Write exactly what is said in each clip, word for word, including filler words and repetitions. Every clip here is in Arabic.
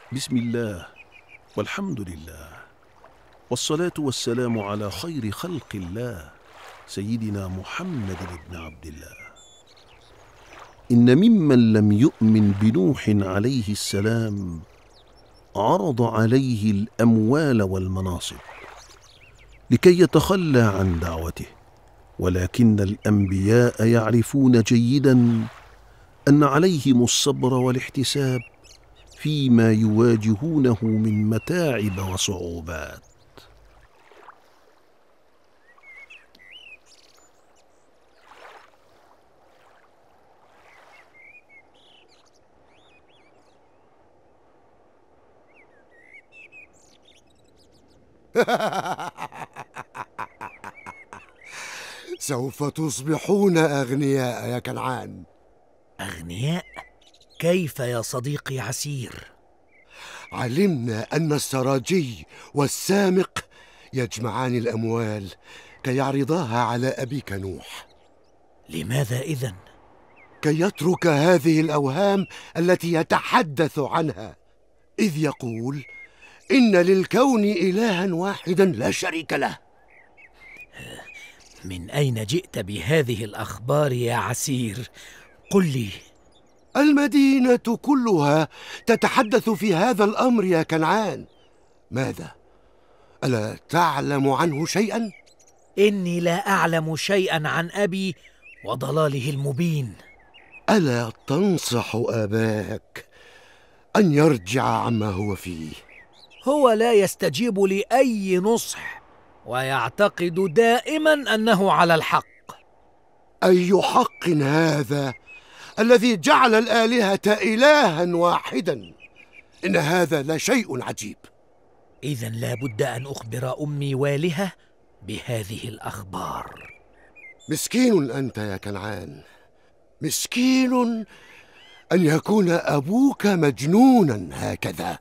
بسم الله والحمد لله، والصلاة والسلام على خير خلق الله سيدنا محمد بن عبد الله. إن ممن لم يؤمن بنوح عليه السلام عرض عليه الأموال والمناصب لكي يتخلى عن دعوته، ولكن الأنبياء يعرفون جيدا أن عليهم الصبر والاحتساب فيما يواجهونه من متاعب وصعوبات. سوف تصبحون أغنياء يا كنعان. أغنياء؟ كيف يا صديقي عسير؟ علمنا أن السراجي والسامق يجمعان الأموال كي يعرضاها على أبيك نوح. لماذا إذن؟ كي يترك هذه الأوهام التي يتحدث عنها، إذ يقول إن للكون إلها واحدا لا شريك له. من أين جئت بهذه الأخبار يا عسير؟ قل لي. المدينة كلها تتحدث في هذا الأمر يا كنعان. ماذا؟ ألا تعلم عنه شيئا؟ إني لا أعلم شيئا عن أبي وضلاله المبين. ألا تنصح أباك أن يرجع عما هو فيه؟ هو لا يستجيب لأي نصح، ويعتقد دائما أنه على الحق. أي حق هذا الذي جعل الآلهة إلها واحدا؟ إن هذا لشيء عجيب. إذن لا بد أن أخبر أمي والهة بهذه الأخبار. مسكين أنت يا كنعان، مسكين أن يكون أبوك مجنونا هكذا.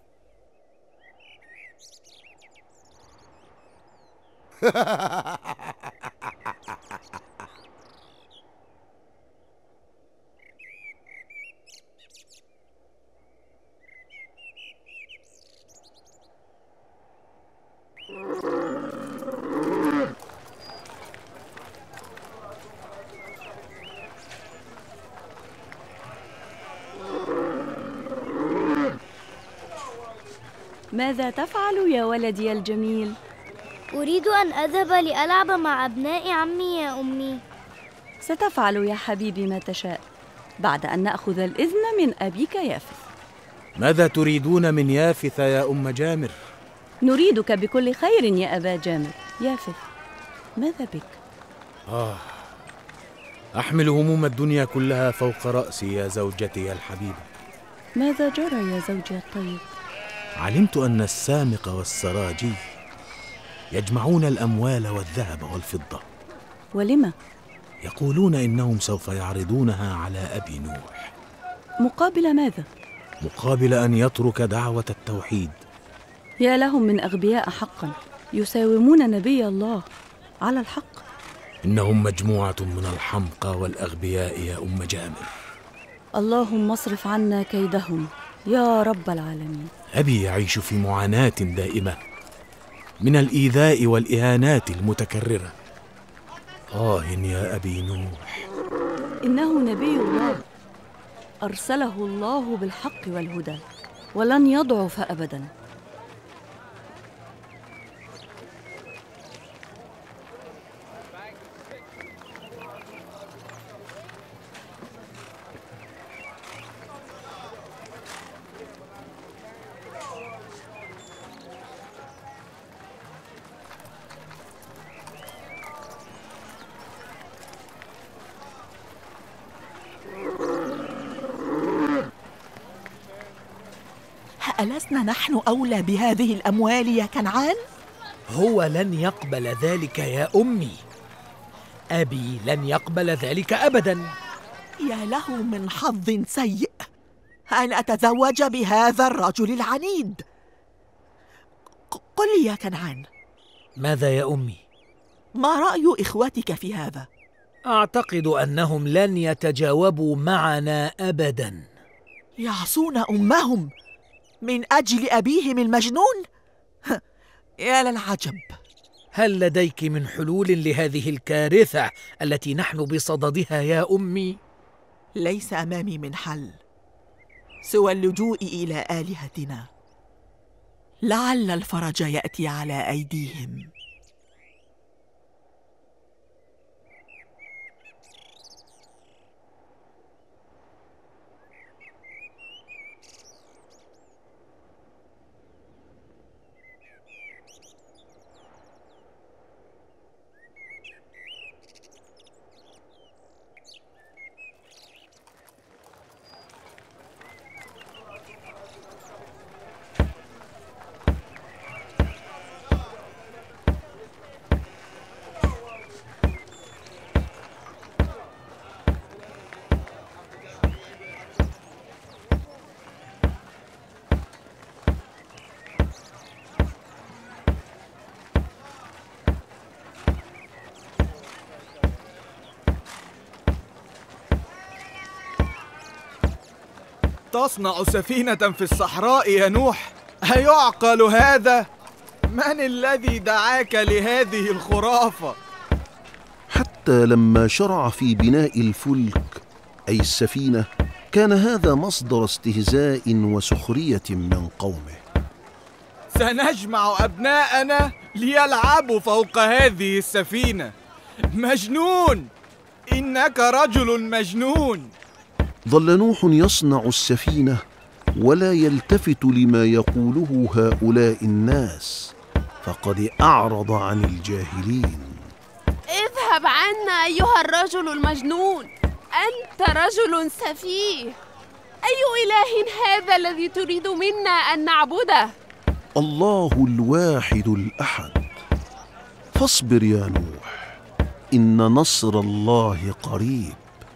ماذا تفعل يا ولدي الجميل؟ أريد أن أذهب لألعب مع أبناء عمي يا أمي. ستفعل يا حبيبي ما تشاء بعد أن نأخذ الإذن من أبيك يافث. ماذا تريدون من يافث يا أم جامر؟ نريدك بكل خير يا أبا جامر. يافث، ماذا بك؟ آه أحمل هموم الدنيا كلها فوق رأسي يا زوجتي الحبيبة. ماذا جرى يا زوجي الطيب؟ علمت أن السامق والسراجي يجمعون الأموال والذهب والفضة. ولم؟ يقولون إنهم سوف يعرضونها على أبي نوح. مقابل ماذا؟ مقابل أن يترك دعوة التوحيد. يا لهم من أغبياء حقا، يساومون نبي الله على الحق. إنهم مجموعة من الحمقى والأغبياء يا أم جامر. اللهم اصرف عنا كيدهم يا رب العالمين. أبي يعيش في معاناة دائمة من الإيذاء والإهانات المتكررة. آه يا أبي نوح، إنه نبي الله أرسله الله بالحق والهدى، ولن يضعف أبدا. ألسنا نحن أولى بهذه الأموال يا كنعان؟ هو لن يقبل ذلك يا أمي. أبي لن يقبل ذلك أبدا. يا له من حظ سيء أن أتزوج بهذا الرجل العنيد. قل لي يا كنعان، ماذا يا أمي؟ ما رأي إخوتك في هذا؟ أعتقد أنهم لن يتجاوبوا معنا أبدا. يعصون أمهم من أجل أبيهم المجنون؟ يا للعجب. هل لديك من حلول لهذه الكارثة التي نحن بصددها يا أمي؟ ليس أمامي من حل سوى اللجوء إلى آلهتنا، لعل الفرج يأتي على أيديهم. تصنع سفينة في الصحراء يا نوح؟ أيعقل هذا؟ من الذي دعاك لهذه الخرافة؟ حتى لما شرع في بناء الفلك أي السفينة كان هذا مصدر استهزاء وسخرية من قومه. سنجمع أبناءنا ليلعبوا فوق هذه السفينة. مجنون! إنك رجل مجنون! ظل نوح يصنع السفينة ولا يلتفت لما يقوله هؤلاء الناس، فقد أعرض عن الجاهلين. اذهب عنا أيها الرجل المجنون، أنت رجل سفيه. أي إله هذا الذي تريد منا أن نعبده؟ الله الواحد الأحد. فاصبر يا نوح، إن نصر الله قريب.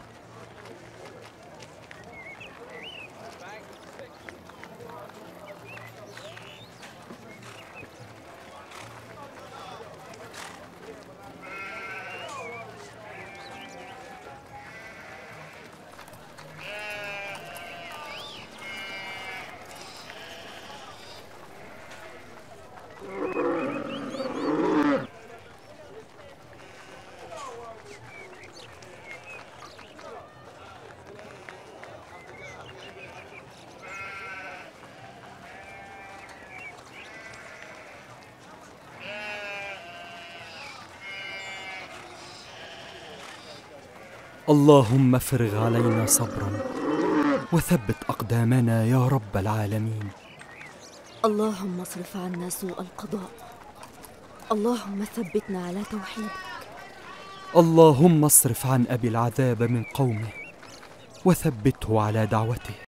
اللهم افرغ علينا صبرا وثبت أقدامنا يا رب العالمين. اللهم اصرف عنا سوء القضاء. اللهم ثبتنا على توحيدك. اللهم اصرف عن أبي العذاب من قومه وثبته على دعوته.